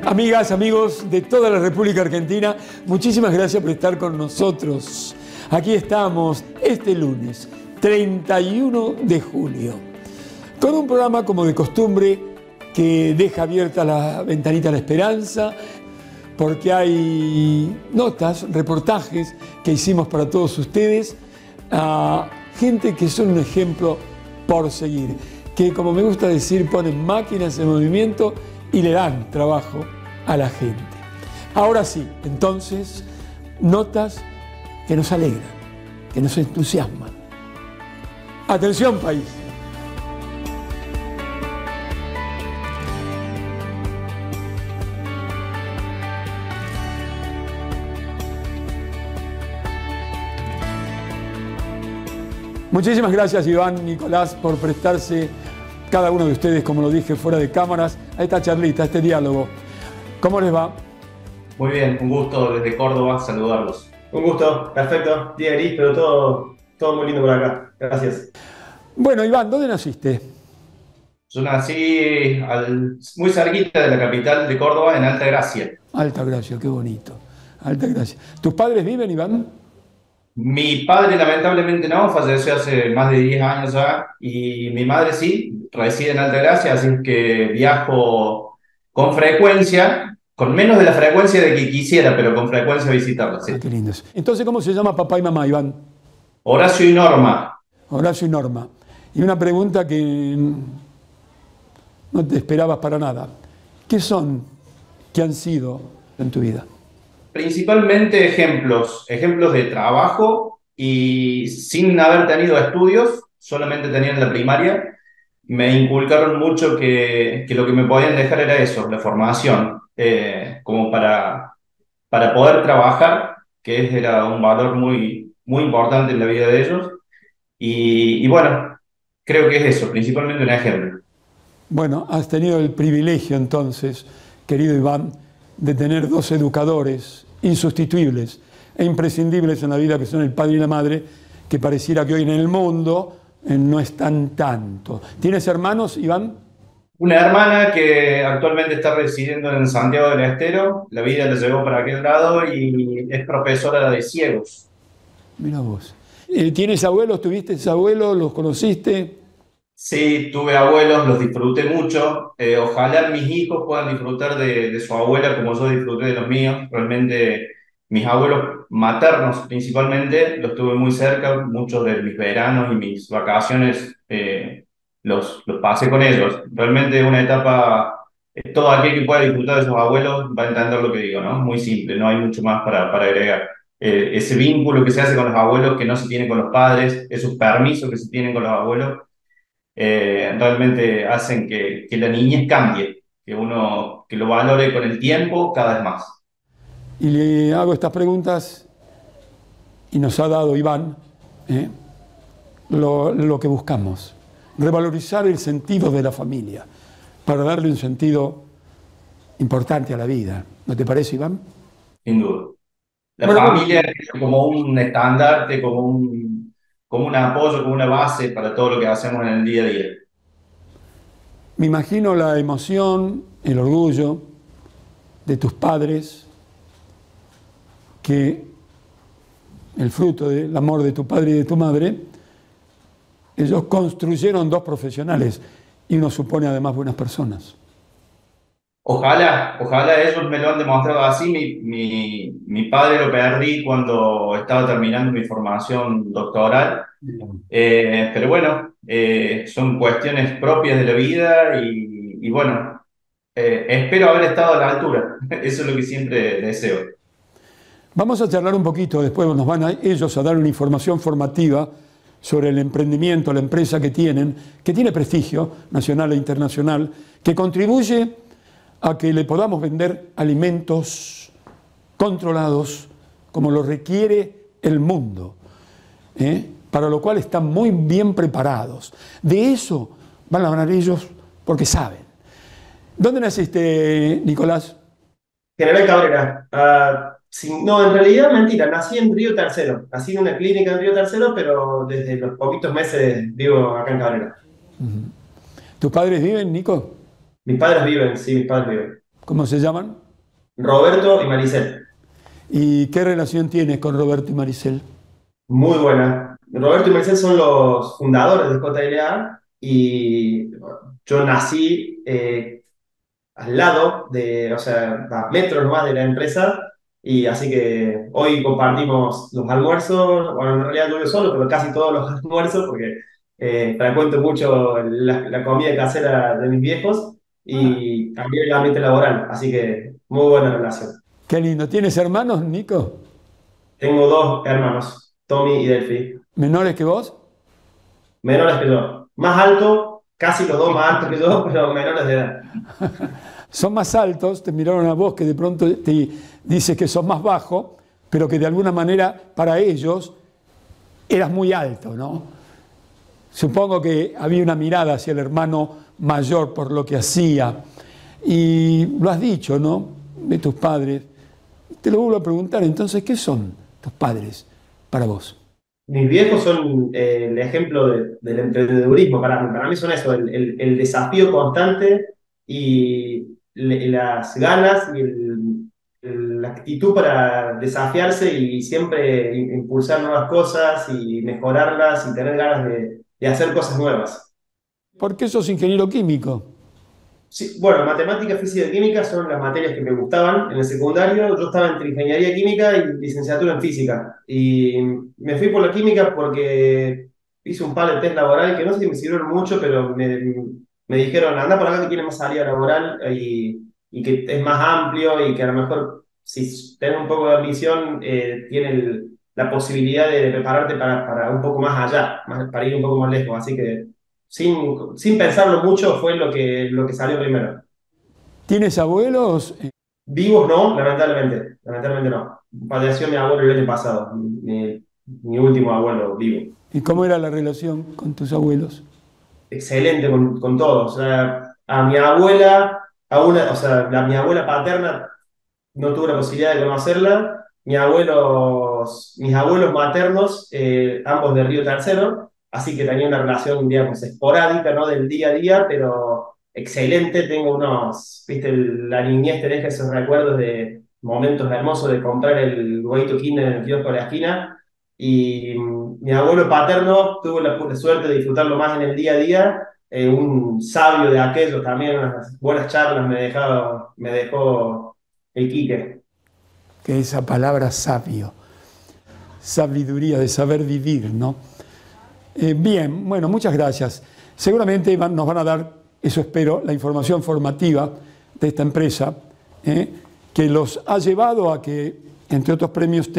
Amigas, amigos de toda la República Argentina, muchísimas gracias por estar con nosotros. Aquí estamos este lunes, 31 de julio, con un programa como de costumbre que deja abierta la ventanita a la esperanza, porque hay notas, reportajes que hicimos para todos ustedes, a gente que son un ejemplo por seguir, que, como me gusta decir, ponen máquinas en movimiento y le dan trabajo a la gente. Ahora sí, entonces, notas que nos alegran, que nos entusiasman. Atención, país. Muchísimas gracias, Iván, Nicolás, por prestarse, cada uno de ustedes, como lo dije, fuera de cámaras, a esta charlita, a este diálogo. ¿Cómo les va? Muy bien, un gusto desde Córdoba saludarlos. Un gusto, perfecto. Día gris, pero todo muy lindo por acá. Gracias. Bueno, Iván, ¿dónde naciste? Yo nací muy cerquita de la capital de Córdoba, en Alta Gracia. Altagracia, qué bonito. Altagracia. ¿Tus padres viven, Iván? Mi padre lamentablemente no, falleció hace más de 10 años ya, y mi madre sí, reside en Alta Gracia, así que viajo con frecuencia, con menos de la frecuencia de que quisiera, pero con frecuencia a visitarla, Ah, sí. qué lindos. Entonces, ¿cómo se llama papá y mamá, Iván? Horacio y Norma. Horacio y Norma. Y una pregunta que no te esperabas para nada. ¿Qué son, qué han sido en tu vida? Principalmente ejemplos de trabajo y sin haber tenido estudios, solamente tenían la primaria, me inculcaron mucho que lo que me podían dejar era eso, la formación, como para poder trabajar, que era un valor muy importante en la vida de ellos. Y bueno, creo que es eso, principalmente un ejemplo. Bueno, has tenido el privilegio entonces, querido Iván, de tener dos educadores insustituibles e imprescindibles en la vida, que son el padre y la madre, que pareciera que hoy en el mundo no están tanto. ¿Tienes hermanos, Iván? Una hermana que actualmente está residiendo en Santiago del Estero, la vida la llevó para aquel lado y es profesora de ciegos. Mira vos. ¿Tienes abuelos? ¿Tuviste abuelos? ¿Los conociste? Sí, tuve abuelos, los disfruté mucho. Ojalá mis hijos puedan disfrutar de su abuela como yo disfruté de los míos. Realmente mis abuelos maternos principalmente los tuve muy cerca, muchos de mis veranos y mis vacaciones los pasé con ellos. Realmente una etapa, todo aquel que pueda disfrutar de sus abuelos va a entender lo que digo, ¿no? Muy simple, no hay mucho más para agregar. Ese vínculo que se hace con los abuelos que no se tiene con los padres, esos permisos que se tienen con los abuelos realmente hacen que la niñez cambie, que lo valore con el tiempo cada vez más. Y le hago estas preguntas y nos ha dado Iván lo que buscamos, revalorizar el sentido de la familia para darle un sentido importante a la vida. ¿No te parece, Iván? Sin duda. La Bueno, familia es como un estandarte, como un apoyo, como una base para todo lo que hacemos en el día a día. me imagino la emoción, el orgullo de tus padres, que el fruto del amor de tu padre y de tu madre, ellos construyeron dos profesionales y uno supone además buenas personas. Ojalá ellos me lo han demostrado así. Mi padre lo perdí cuando estaba terminando mi formación doctoral. Pero bueno, son cuestiones propias de la vida y bueno, espero haber estado a la altura. Eso es lo que siempre deseo. Vamos a charlar un poquito, después nos van ellos a dar una información formativa sobre el emprendimiento, la empresa que tiene prestigio nacional e internacional, que contribuye a que le podamos vender alimentos controlados como lo requiere el mundo, para lo cual están muy bien preparados. De eso van a hablar ellos porque saben. ¿Dónde naciste, Nicolás? General Cabrera. No, en realidad, mentira. Nací en Río Tercero. Nací en una clínica en Río Tercero, pero desde los poquitos meses vivo acá en Cabrera. ¿Tus padres viven, Nico? Mis padres viven, sí, mis padres viven. ¿Cómo se llaman? Roberto y Maricel. ¿Y qué relación tienes con Roberto y Maricel? Muy buena. Roberto y Maricel son los fundadores de JLA y yo nací al lado o sea, a metros nomás de la empresa, y así que hoy compartimos los almuerzos, bueno, en realidad no yo solo, pero casi todos los almuerzos, porque frecuento mucho la comida casera de mis viejos Ah, y también el ambiente laboral, así que muy buena relación. qué lindo. ¿Tienes hermanos, Nico? Tengo dos hermanos, Tommy y Delphi, ¿Menores que vos? menores que yo, más alto, casi los dos más altos que yo, pero menores de edad. Son más altos, te miraron a vos que de pronto te dices que sos más bajo, pero que de alguna manera para ellos eras muy alto, ¿no? Supongo que había una mirada hacia el hermano mayor por lo que hacía. Y lo has dicho, ¿no? De tus padres. Te lo vuelvo a preguntar, entonces, ¿qué son tus padres para vos? Mis viejos son el ejemplo del emprendedurismo para mí. Para mí son eso, el desafío constante y las ganas y la actitud para desafiarse y siempre impulsar nuevas cosas y mejorarlas y tener ganas de hacer cosas nuevas. ¿Por qué sos ingeniero químico? Sí, bueno, matemática, física y química son las materias que me gustaban en el secundario. Yo estaba entre ingeniería química y licenciatura en física. Y me fui por la química porque hice un par de test laborales que no sé si me sirvieron mucho, pero me dijeron, anda por acá que tiene más salida laboral y que es más amplio y que a lo mejor si tenés un poco de ambición, tiene la posibilidad de prepararte para un poco más allá, para ir un poco más lejos. Así que sin pensarlo mucho fue lo que salió primero. ¿Tienes abuelos? Vivos no, lamentablemente no. Falleció mi abuelo el año pasado, mi último abuelo vivo. ¿Y cómo era la relación con tus abuelos? Excelente con todo. O sea, a mi abuela, o sea, mi abuela paterna no tuve la posibilidad de conocerla. Mis abuelos maternos, ambos de Río Tercero, así que tenía una relación, digamos, esporádica, ¿no? Del día a día, pero excelente. Tengo viste, la niñez te deja esos recuerdos de momentos hermosos de comprar el huevito Kinder en el kiosco de la esquina. Y mi abuelo paterno tuve la suerte de disfrutarlo más en el día a día. Un sabio de aquellos también, unas buenas charlas me dejó el Quique. Que esa palabra sabio, sabiduría de saber vivir, ¿no? Bien, bueno, muchas gracias. Seguramente nos van a dar, eso espero, la información formativa de esta empresa, que los ha llevado a que, entre otros premios,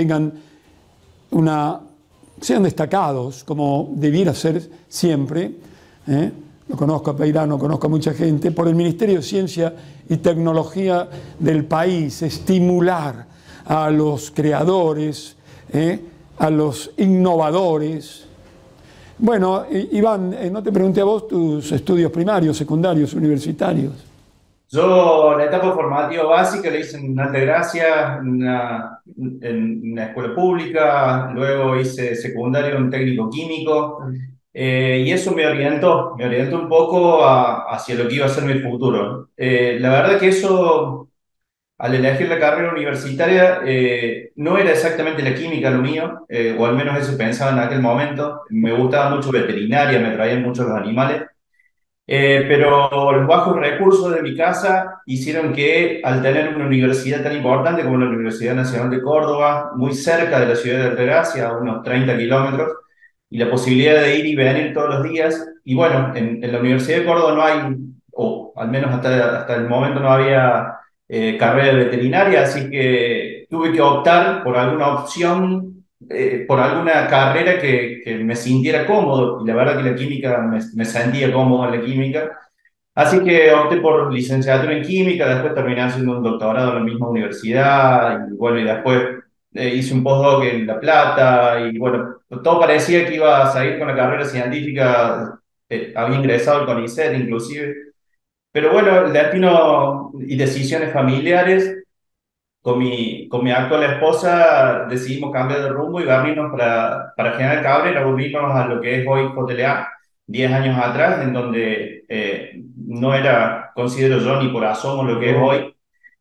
sean destacados, como debiera ser siempre. Lo conozco a Peirano, conozco a mucha gente, por el Ministerio de Ciencia y Tecnología del país, estimular a los creadores, a los innovadores. Bueno, Iván, no te pregunté a vos tus estudios primarios, secundarios, universitarios. Yo la etapa formativa básica la hice en Altagracia, en una escuela pública, luego hice secundario en técnico químico, y eso me orientó un poco hacia lo que iba a ser mi futuro. La verdad que eso, al elegir la carrera universitaria, no era exactamente la química lo mío, o al menos eso pensaba en aquel momento. Me gustaba mucho veterinaria, me traían mucho los animales. Pero los bajos recursos de mi casa hicieron que, al tener una universidad tan importante como la Universidad Nacional de Córdoba, muy cerca de la ciudad de Altagracia, a unos 30 kilómetros, y la posibilidad de ir y venir todos los días, y bueno, en la Universidad de Córdoba no hay, o al menos hasta el momento no había carrera de veterinaria, así que tuve que optar por alguna opción, por alguna carrera que me sintiera cómodo, y la verdad que la química, me sentía cómodo en la química, así que opté por licenciatura en química, después terminé haciendo un doctorado en la misma universidad, y bueno, y después hice un postdoc en La Plata, y bueno, todo parecía que iba a seguir con la carrera científica, había ingresado al CONICET inclusive, pero bueno, el destino y decisiones familiares con mi actual esposa decidimos cambiar de rumbo y venirnos para General Cabrera, volvernos a lo que es hoy JLA, 10 años atrás, en donde no era, considero yo, ni por asomo lo que es hoy.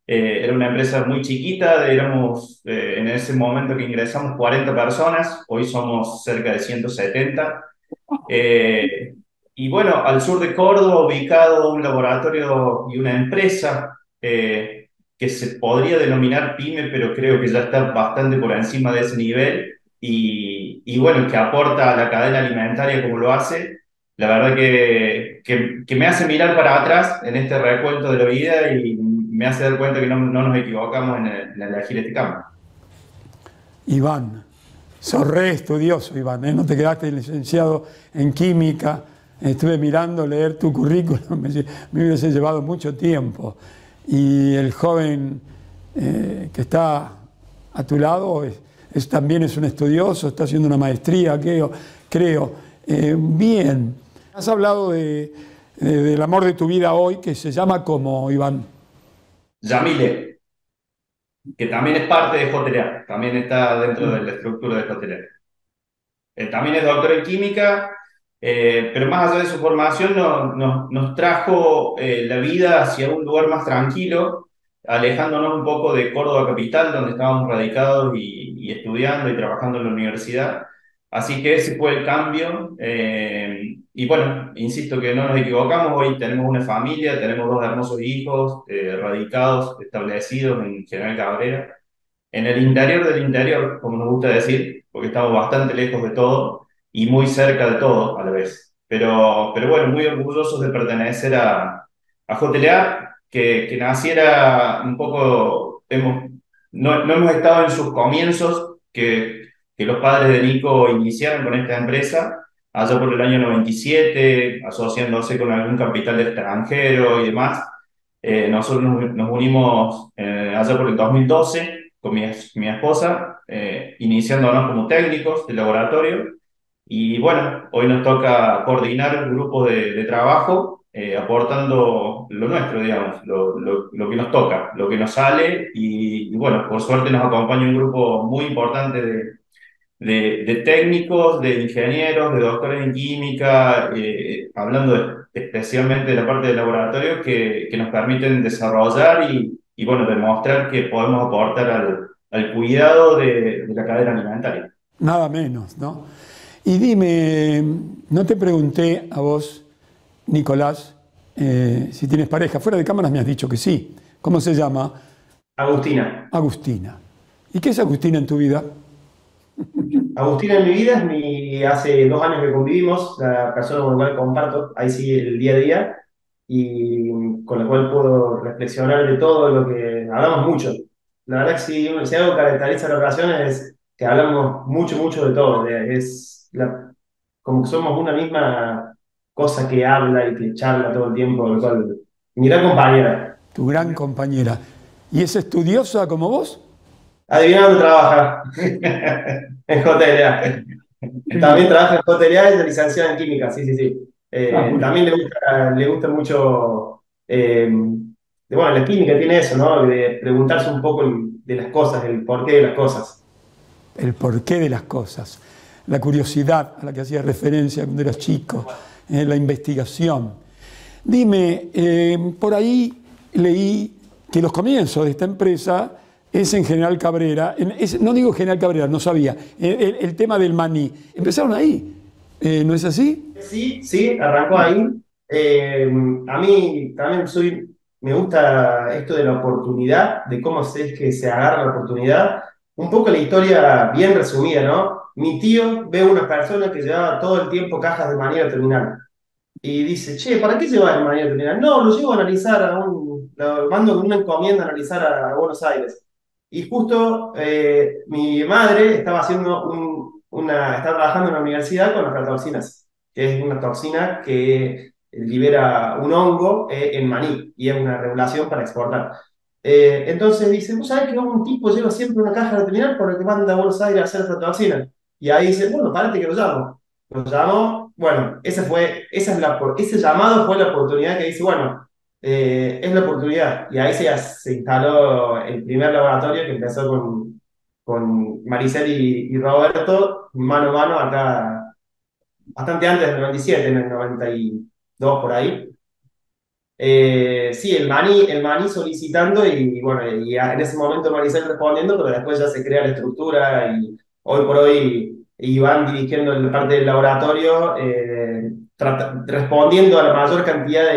Era una empresa muy chiquita, éramos en ese momento que ingresamos 40 personas, hoy somos cerca de 170. Eh, y bueno, al sur de Córdoba, ubicado un laboratorio y una empresa que se podría denominar pyme, pero creo que ya está bastante por encima de ese nivel. Y bueno, que aporta a la cadena alimentaria como lo hace, la verdad que me hace mirar para atrás en este recuento de la vida y me hace dar cuenta que no nos equivocamos en elegir este campo. Iván, sos re estudioso, Iván, ¿eh? No te quedaste licenciado en química. Estuve mirando, leer tu currículum, me hubiese llevado mucho tiempo. Y el joven que está a tu lado también es un estudioso, está haciendo una maestría, creo. Bien, has hablado del amor de tu vida hoy, que se llama como, Iván. Yamile, que también es parte de JLA, también está dentro de la estructura de JLA. También es doctor en química, pero más allá de su formación nos trajo la vida hacia un lugar más tranquilo, alejándonos un poco de Córdoba capital, donde estábamos radicados y estudiando y trabajando en la universidad. Así que ese fue el cambio. Y bueno, insisto que no nos equivocamos, hoy tenemos una familia, tenemos dos hermosos hijos, radicados, establecidos en General Cabrera en el interior del interior, como nos gusta decir, porque estamos bastante lejos de todo y muy cerca de todo a la vez. Pero bueno, muy orgullosos de pertenecer a JLA, que naciera un poco, no hemos estado en sus comienzos, que los padres de Nico iniciaron con esta empresa, allá por el año 97, asociándose con algún capital extranjero y demás. Nosotros nos unimos allá por el 2012 con mi esposa, iniciándonos como técnicos de laboratorio. Y bueno, hoy nos toca coordinar grupos de trabajo, aportando lo nuestro, digamos, lo que nos toca, lo que nos sale. Y bueno, por suerte nos acompaña un grupo muy importante de técnicos, de ingenieros, de doctores en química, hablando especialmente de la parte del laboratorio, que nos permiten desarrollar y bueno, demostrar que podemos aportar al cuidado de la cadena alimentaria. Nada menos, ¿no? Y dime, no te pregunté a vos, Nicolás, si tienes pareja. Fuera de cámaras me has dicho que sí. ¿Cómo se llama? Agustina. Agustina. ¿Y qué es Agustina en tu vida? Agustina en mi vida hace 2 años que convivimos, la persona con la cual comparto, ahí sí el día a día, y con la cual puedo reflexionar de todo lo que hablamos mucho. La verdad que si algo caracteriza la relación es que hablamos mucho, mucho de todo. Como que somos una misma cosa que habla y que charla todo el tiempo, lo cual, mi gran compañera. Tu gran compañera. ¿Y es estudiosa como vos? Adivina dónde trabaja. En JLA. También trabaja en JLA y es licenciada en química, sí, sí, sí. También le gusta mucho, bueno, la química tiene eso, ¿no? De preguntarse un poco de las cosas, el porqué de las cosas. El porqué de las cosas. La curiosidad a la que hacías referencia cuando eras chico. La investigación. Dime, por ahí leí que los comienzos de esta empresa es en General Cabrera, no digo General Cabrera, no sabía, el tema del maní. Empezaron ahí, ¿no es así? Sí, sí, arrancó ahí. A mí también me gusta esto de la oportunidad, de cómo es que se agarra la oportunidad. Un poco la historia bien resumida, ¿no? Mi tío ve una persona que llevaba todo el tiempo cajas de manera terminal. Y dice, che, ¿para qué llevas de manera terminal? No, lo llevo a analizar lo mando con una encomienda a analizar a Buenos Aires. Y justo mi madre estaba estaba trabajando en la universidad con las aflatoxinas, que es una toxina que libera un hongo en maní y es una regulación para exportar. Entonces dice, ¿vos sabés que un tipo lleva siempre una caja de terminal por el que manda a Buenos Aires a hacer aflatoxina? Y ahí dice, bueno, parate que lo llamo. Lo llamó, bueno, ese llamado fue la oportunidad que dice, bueno, es la oportunidad. Y ahí se instaló el primer laboratorio que empezó con Maricel y Roberto, mano a mano, acá, bastante antes del 97, en el 92 por ahí. Sí, el maní solicitando y bueno, en ese momento Maricel respondiendo, pero después ya se crea la estructura y hoy por hoy Iván dirigiendo la parte del laboratorio, respondiendo a la mayor cantidad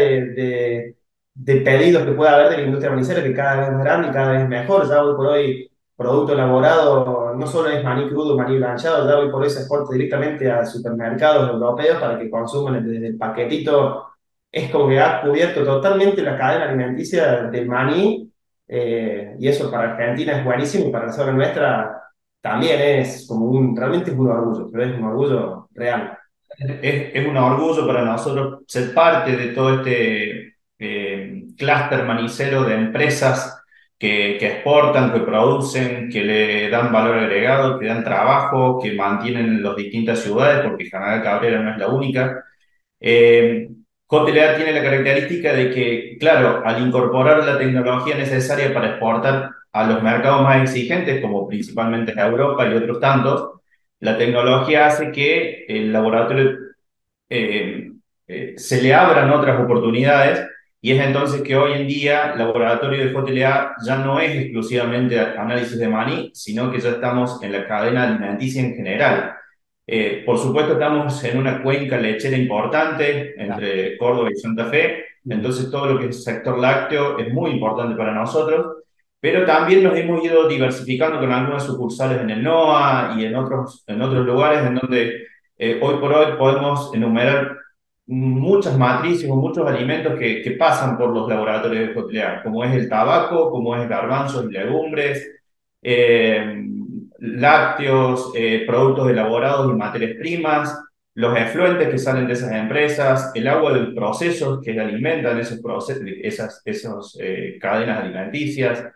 de pedidos que pueda haber de la industria manicera, que cada vez es más grande y cada vez es mejor. Ya hoy por hoy, producto elaborado no solo es maní crudo, maní blanchado, ya hoy por hoy se exporta directamente a supermercados europeos para que consuman desde el paquetito. Es como que ha cubierto totalmente la cadena alimenticia del maní, y eso para Argentina es buenísimo y para la zona nuestra también es como realmente es un orgullo, pero es un orgullo real. Es un orgullo para nosotros ser parte de todo este clúster manicero de empresas que exportan, que producen, que le dan valor agregado, que dan trabajo, que mantienen las distintas ciudades, porque General Cabrera no es la única. Eh, JLA tiene la característica de que, claro, al incorporar la tecnología necesaria para exportar a los mercados más exigentes, como principalmente a Europa y otros tantos, la tecnología hace que el laboratorio eh, se le abran otras oportunidades y es entonces que hoy en día el laboratorio de JLA ya no es exclusivamente análisis de maní, sino que ya estamos en la cadena alimenticia en general. Por supuesto, estamos en una cuenca lechera importante Claro. entre Córdoba y Santa Fe, entonces todo lo que es sector lácteo es muy importante para nosotros, pero también nos hemos ido diversificando con algunas sucursales en el NOA y en otros lugares en donde hoy por hoy podemos enumerar muchas matrices o muchos alimentos que pasan por los laboratorios de Cotlear, como es el tabaco, como es garbanzos y legumbres, eh, lácteos, productos elaborados y materias primas, los efluentes que salen de esas empresas, el agua del proceso que alimentan esos procesos, esas cadenas alimenticias.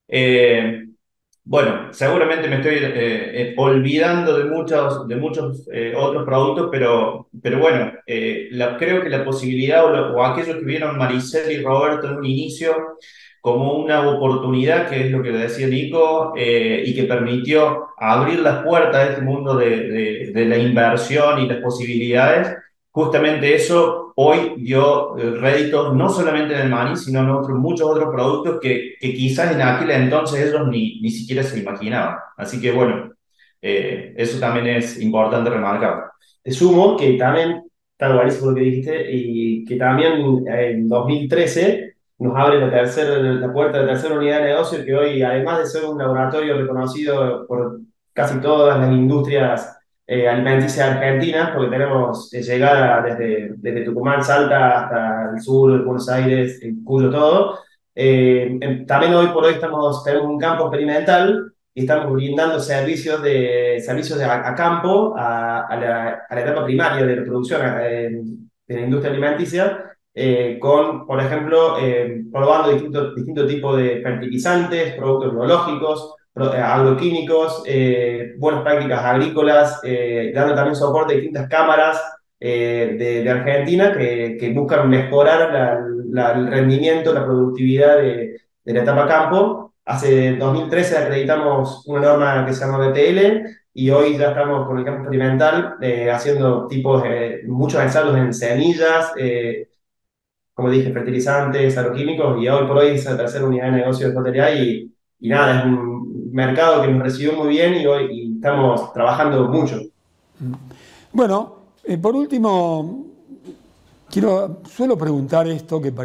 Eh, bueno, seguramente me estoy olvidando de muchos otros productos, pero bueno, creo que la posibilidad o aquellos que vieron Maricel y Roberto en un inicio como una oportunidad, que es lo que le decía Nico, y que permitió abrir las puertas de este mundo de la inversión y las posibilidades. Justamente eso hoy dio réditos no solamente en el maní, sino en muchos otros productos que quizás en aquel entonces ellos ni siquiera se imaginaban. Así que bueno, eso también es importante remarcar. Te sumo que también, está buenísimo lo que dijiste, y que también en 2013 nos abre la puerta de la tercera unidad de negocio, que hoy, además de ser un laboratorio reconocido por casi todas las industrias alimenticias argentinas, porque tenemos llegada desde Tucumán, Salta, hasta el sur, Buenos Aires, el Cuyo, todo. También hoy por hoy tenemos un campo experimental y estamos brindando servicios a campo, a la etapa primaria de la producción de la industria alimenticia, con, por ejemplo, probando distintos tipos de fertilizantes, productos biológicos, agroquímicos, buenas prácticas agrícolas, dando también soporte a distintas cámaras de Argentina que buscan mejorar el rendimiento, la productividad de la etapa campo. Hace 2013 acreditamos una norma que se llama BPL y hoy ya estamos con el campo experimental haciendo muchos ensayos en semillas, como dije, fertilizantes, agroquímicos, y hoy por hoy es la tercera unidad de negocio de Jotería y nada, es un mercado que nos recibió muy bien y hoy estamos trabajando mucho. Bueno, por último, suelo preguntar esto que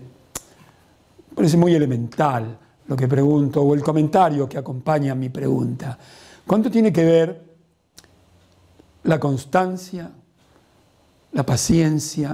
parece muy elemental lo que pregunto, o el comentario que acompaña mi pregunta. ¿Cuánto tiene que ver la constancia, la paciencia,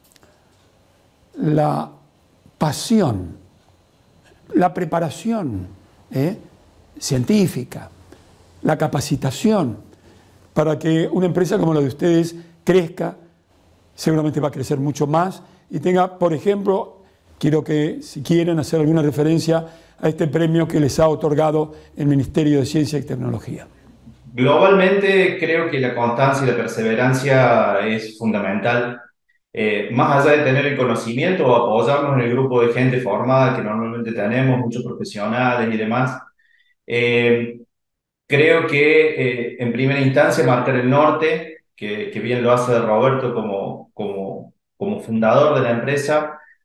la pasión, la preparación científica, la capacitación para que una empresa como la de ustedes crezca? Seguramente va a crecer mucho más y tenga, por ejemplo, quiero que, si quieren, hacer alguna referencia a este premio que les ha otorgado el Ministerio de Ciencia y Tecnología. Globalmente creo que la constancia y la perseverancia es fundamental. Más allá de tener el conocimiento o apoyarnos en el grupo de gente formada que normalmente tenemos, muchos profesionales y demás, eh, creo que en primera instancia marcar el norte, que bien lo hace Roberto como fundador de la empresa,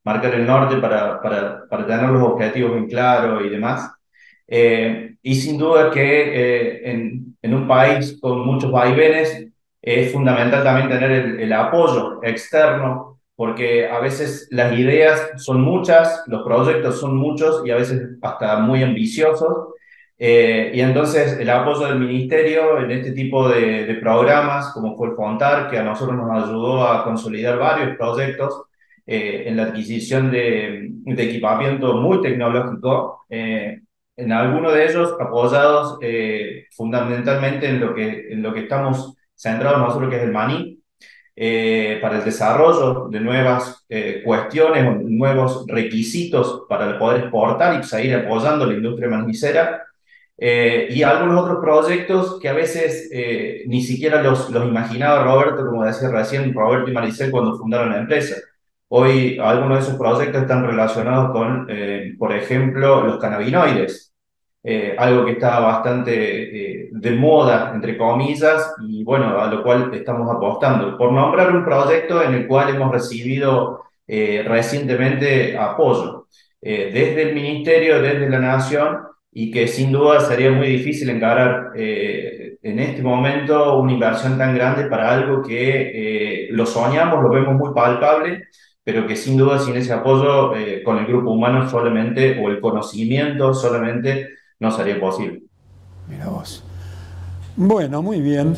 marcar el norte para tener los objetivos bien claros y demás. Y sin duda que en un país con muchos vaivenes es fundamental también tener el apoyo externo, porque a veces las ideas son muchas, los proyectos son muchos y a veces hasta muy ambiciosos. Y entonces el apoyo del ministerio en este tipo de programas, como fue el FONTAR, que a nosotros nos ayudó a consolidar varios proyectos en la adquisición de equipamiento muy tecnológico, en algunos de ellos apoyados fundamentalmente en lo que estamos centrados nosotros, que es el maní, para el desarrollo de nuevas cuestiones o nuevos requisitos para poder exportar y seguir apoyando la industria manicera. Y algunos otros proyectos que a veces ni siquiera los imaginaba Roberto, como decía recién Roberto y Maricel cuando fundaron la empresa. Hoy algunos de esos proyectos están relacionados con, por ejemplo, los cannabinoides, algo que está bastante de moda, entre comillas, y bueno, a lo cual estamos apostando. Por nombrar un proyecto en el cual hemos recibido recientemente apoyo desde el Ministerio, desde la Nación, y que sin duda sería muy difícil encarar en este momento una inversión tan grande para algo que lo soñamos, lo vemos muy palpable, pero que sin duda sin ese apoyo con el grupo humano solamente, o el conocimiento solamente, no sería posible. Mira vos. Bueno, muy bien.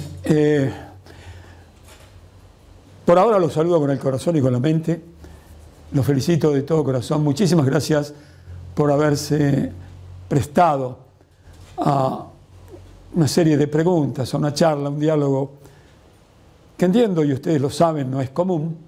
Por ahora los saludo con el corazón y con la mente. Los felicito de todo corazón. Muchísimas gracias por haberse prestado a una serie de preguntas, a una charla, un diálogo que entiendo, y ustedes lo saben, no es común.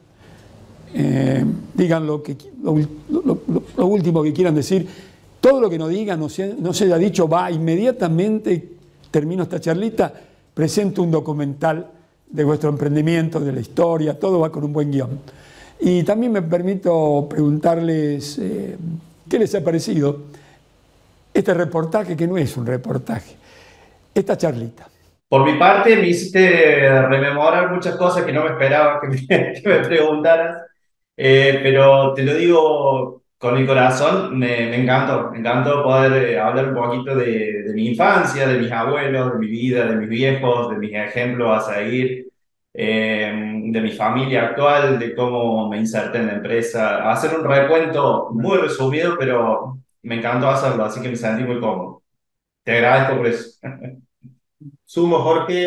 Digan lo último que quieran decir. Todo lo que no digan, no se haya dicho, va inmediatamente, termino esta charlita, presento un documental de vuestro emprendimiento, de la historia, todo va con un buen guión. Y también me permito preguntarles qué les ha parecido este reportaje, que no es un reportaje, esta charlita. Por mi parte, me hiciste rememorar muchas cosas que no me esperaba que me preguntaras, pero te lo digo con el corazón, me encantó poder hablar un poquito de mi infancia, de mis abuelos, de mi vida, de mis viejos, de mis ejemplos a seguir, de mi familia actual, de cómo me inserté en la empresa. Hacer un recuento muy resumido, pero me encantó hacerlo, así que me sentí muy cómodo. Te agradezco por eso. Sumo, Jorge,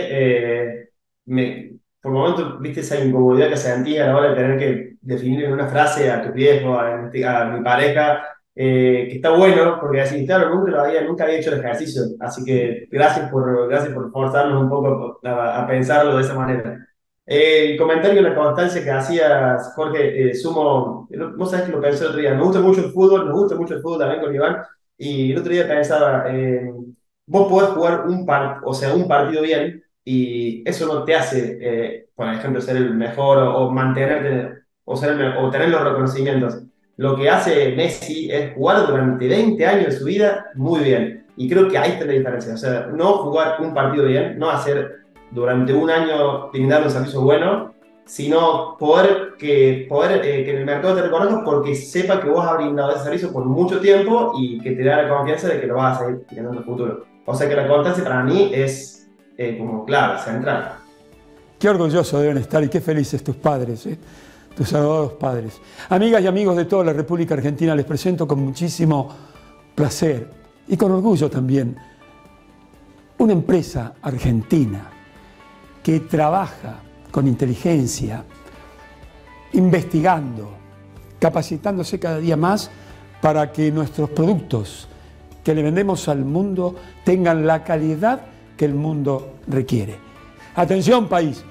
por momentos viste esa incomodidad que sentí a la hora de tener que definir en una frase a tu viejo, a mi pareja, que está bueno, porque así, claro, nunca había hecho el ejercicio, así que gracias por forzarnos un poco a pensarlo de esa manera. El comentario, la constancia que hacías, Jorge, sumo, vos sabés que lo pensé el otro día, me gusta mucho el fútbol, nos gusta mucho el fútbol también con Iván, y el otro día pensaba, vos podés jugar un partido bien y eso no te hace, por ejemplo, ser el mejor o mantenerte o tener los reconocimientos. Lo que hace Messi es jugar durante 20 años de su vida muy bien. Y creo que ahí está la diferencia. O sea, no jugar un partido bien, no hacer durante un año brindar un servicio bueno, sino poder que en el mercado te reconozca porque sepa que vos has brindado ese servicio por mucho tiempo y que te da la confianza de que lo vas a seguir teniendo en el futuro. O sea que la constancia para mí es como clave, central. Qué orgullosos deben estar y qué felices tus padres, tus adorados padres. Amigas y amigos de toda la República Argentina, les presento con muchísimo placer y con orgullo también una empresa argentina que trabaja con inteligencia, investigando, capacitándose cada día más para que nuestros productos que le vendemos al mundo tengan la calidad que el mundo requiere. Atención, país.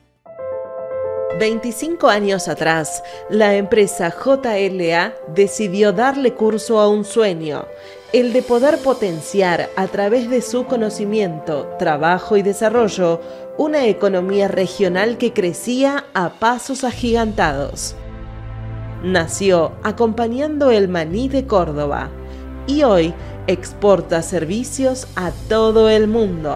25 años atrás, la empresa JLA decidió darle curso a un sueño, el de poder potenciar a través de su conocimiento, trabajo y desarrollo una economía regional que crecía a pasos agigantados. Nació acompañando el maní de Córdoba y hoy exporta servicios a todo el mundo.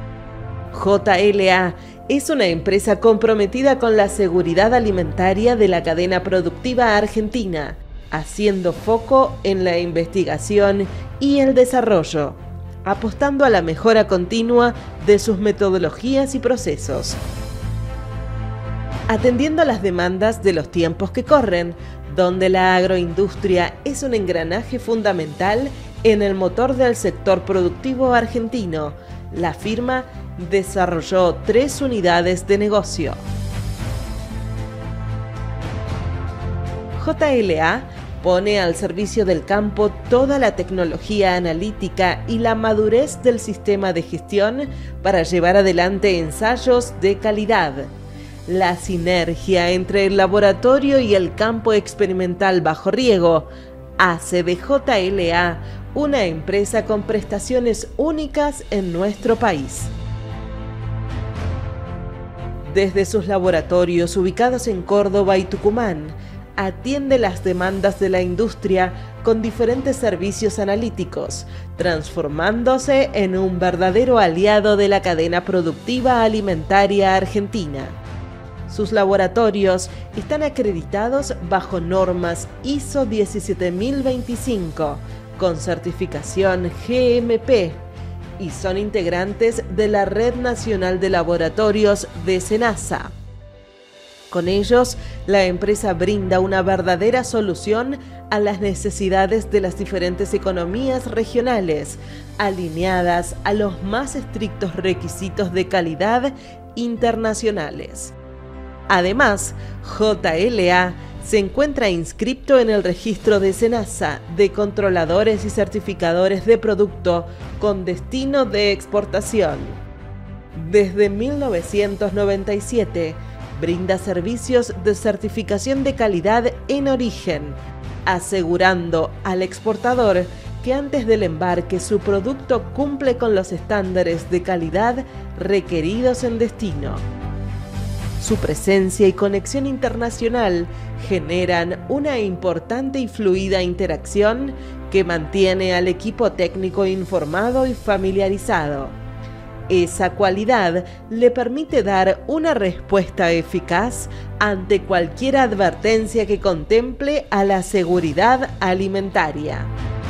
JLA es una empresa comprometida con la seguridad alimentaria de la cadena productiva argentina haciendo foco en la investigación y el desarrollo, apostando a la mejora continua de sus metodologías y procesos. Atendiendo a las demandas de los tiempos que corren, donde la agroindustria es un engranaje fundamental en el motor del sector productivo argentino, la firma desarrolló 3 unidades de negocio. JLA pone al servicio del campo toda la tecnología analítica y la madurez del sistema de gestión para llevar adelante ensayos de calidad. La sinergia entre el laboratorio y el campo experimental bajo riego hace de JLA una empresa con prestaciones únicas en nuestro país. Desde sus laboratorios ubicados en Córdoba y Tucumán, atiende las demandas de la industria con diferentes servicios analíticos, transformándose en un verdadero aliado de la cadena productiva alimentaria argentina. Sus laboratorios están acreditados bajo normas ISO 17025, con certificación GMP, y son integrantes de la Red Nacional de Laboratorios de SENASA. Con ellos, la empresa brinda una verdadera solución a las necesidades de las diferentes economías regionales, alineadas a los más estrictos requisitos de calidad internacionales. Además, JLA se encuentra inscripto en el registro de SENASA de controladores y certificadores de producto con destino de exportación. Desde 1997, brinda servicios de certificación de calidad en origen, asegurando al exportador que antes del embarque su producto cumple con los estándares de calidad requeridos en destino. Su presencia y conexión internacional generan una importante y fluida interacción que mantiene al equipo técnico informado y familiarizado. Esa cualidad le permite dar una respuesta eficaz ante cualquier advertencia que contemple a la seguridad alimentaria.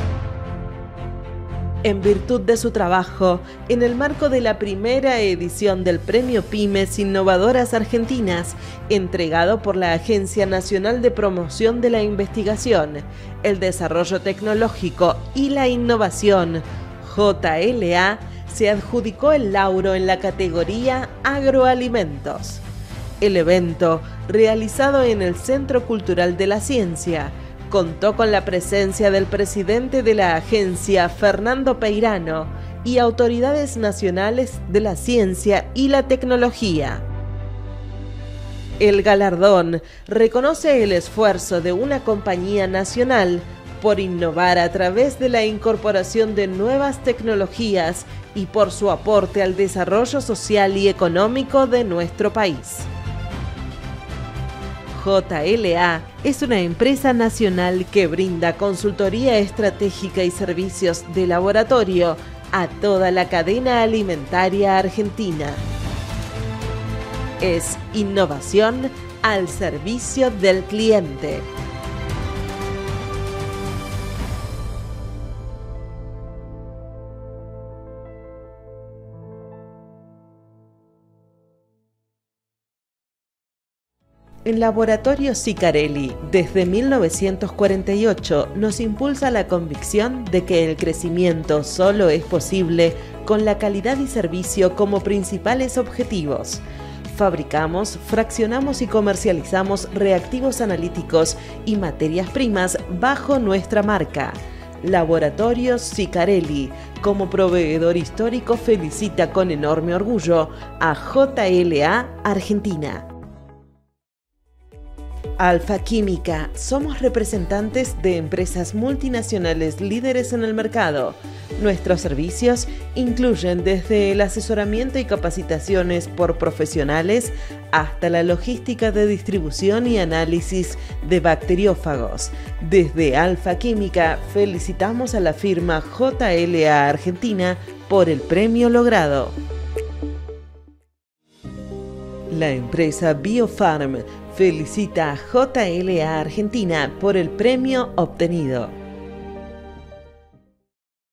En virtud de su trabajo, en el marco de la primera edición del Premio Pymes Innovadoras Argentinas, entregado por la Agencia Nacional de Promoción de la Investigación, el Desarrollo Tecnológico y la Innovación, JLA se adjudicó el lauro en la categoría Agroalimentos. El evento, realizado en el Centro Cultural de la Ciencia, contó con la presencia del presidente de la agencia, Fernando Peirano, y autoridades nacionales de la ciencia y la tecnología. El galardón reconoce el esfuerzo de una compañía nacional por innovar a través de la incorporación de nuevas tecnologías y por su aporte al desarrollo social y económico de nuestro país. JLA es una empresa nacional que brinda consultoría estratégica y servicios de laboratorio a toda la cadena alimentaria argentina. Es innovación al servicio del cliente. En Laboratorio Sicarelli, desde 1948, nos impulsa la convicción de que el crecimiento solo es posible con la calidad y servicio como principales objetivos. Fabricamos, fraccionamos y comercializamos reactivos analíticos y materias primas bajo nuestra marca. Laboratorio Sicarelli, como proveedor histórico, felicita con enorme orgullo a JLA Argentina. Alfa Química, somos representantes de empresas multinacionales líderes en el mercado. Nuestros servicios incluyen desde el asesoramiento y capacitaciones por profesionales hasta la logística de distribución y análisis de bacteriófagos. Desde Alfa Química felicitamos a la firma JLA Argentina por el premio logrado. La empresa Biofarm Felicita a JLA Argentina por el premio obtenido.